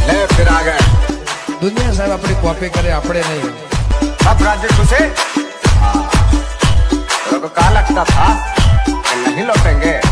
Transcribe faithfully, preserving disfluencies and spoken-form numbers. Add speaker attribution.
Speaker 1: ले फिर आ गए
Speaker 2: दुनिया साहब अपनी कॉपी करे अपने नहीं।
Speaker 1: अब राज्य तुझे हाँ, तो कहा लगता था कि नहीं लौटेंगे।